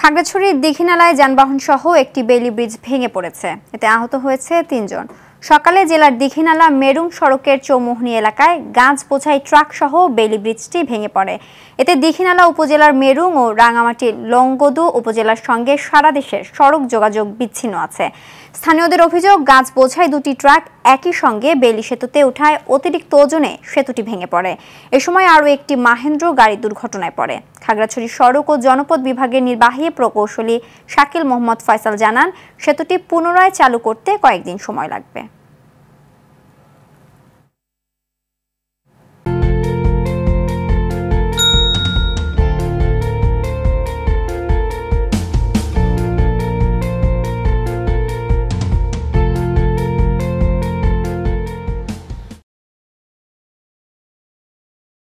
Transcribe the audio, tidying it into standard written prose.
খাগড়াছড়ির দীঘিনালায় যানবাহন সহ একটি বেইলি ব্রিজ ভেঙে পড়েছে। এতে আহত হয়েছে ৩ জন। সকালে জেলার দীঘিনালা মেরুং সড়কের চৌমোহনী এলাকায় গাছ বোঝাই ট্রাক সহ বেইলি ব্রিজটি ভেঙে পড়ে। এতে দীঘিনালা উপজেলার মেরুং ও রাঙামাটির লংগদু উপজেলার সঙ্গে সারা দেশের সড়ক যোগাযোগ বিচ্ছিন্ন আছে। স্থানীয়দের অভিযোগ, গাছ বোঝাই দুটি ট্রাক একই সঙ্গে বেইলি সেতুতে ওঠায় অতিরিক্ত ওজনে সেতুটি ভেঙে পড়ে। এ সময় আরও একটি মাহেন্দ্র গাড়ি দুর্ঘটনায় পড়ে। খাগড়াছড়ি সড়ক ও জনপদ বিভাগের নির্বাহী প্রকৌশলী শাকিল মোহাম্মদ ফয়সাল জানান, সেতুটি পুনরায় চালু করতে কয়েকদিন সময় লাগবে।